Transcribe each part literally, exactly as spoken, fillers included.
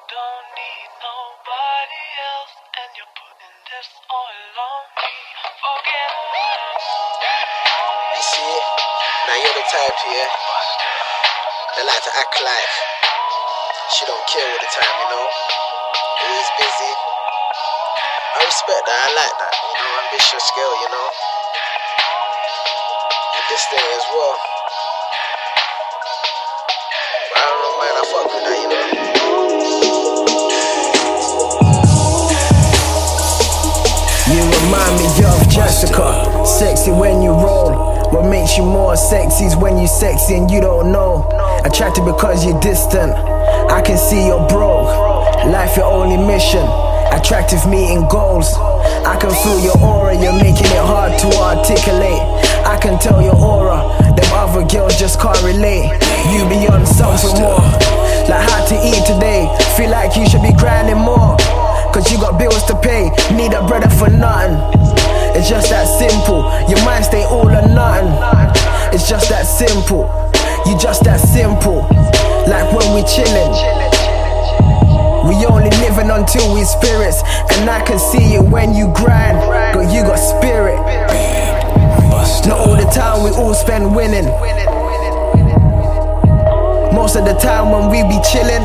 don't need nobody else, and you're putting this all on me. Forget about it. You see it? Now you're the type here that like to act like she don't care all the time, you know? Always busy. I respect that, I like that, you know, ambitious girl, you know? And this day as well. But I don't know why I fuck with that, you know? You remind me of Jessica, sexy when you roll. What makes you more sexy is when you sexy and you don't know. Attracted because you're distant, I can see you're broke. Life your only mission, attractive meeting goals. I can feel your aura, you're making it hard to articulate. I can tell your aura, them other girls just can't relate. You be on something more, like how to eat today. Feel like you should be grinding more, cause you got bills to pay, need a brother for nothing. It's just that simple, your mind stay all or nothing. It's just that simple, you just that simple. Like when we chillin', we only living until we spirits. And I can see it when you grind, girl, you got spirit. Not all the time we all spend winning. Most of the time when we be chillin',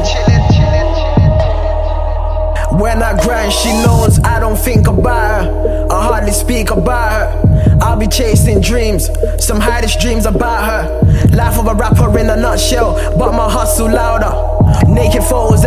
when I grind, she knows I don't think about her, I hardly speak about her. I'll be chasing dreams, some hidest dreams about her. Life of a rapper in a nutshell, but my hustle louder. Naked photos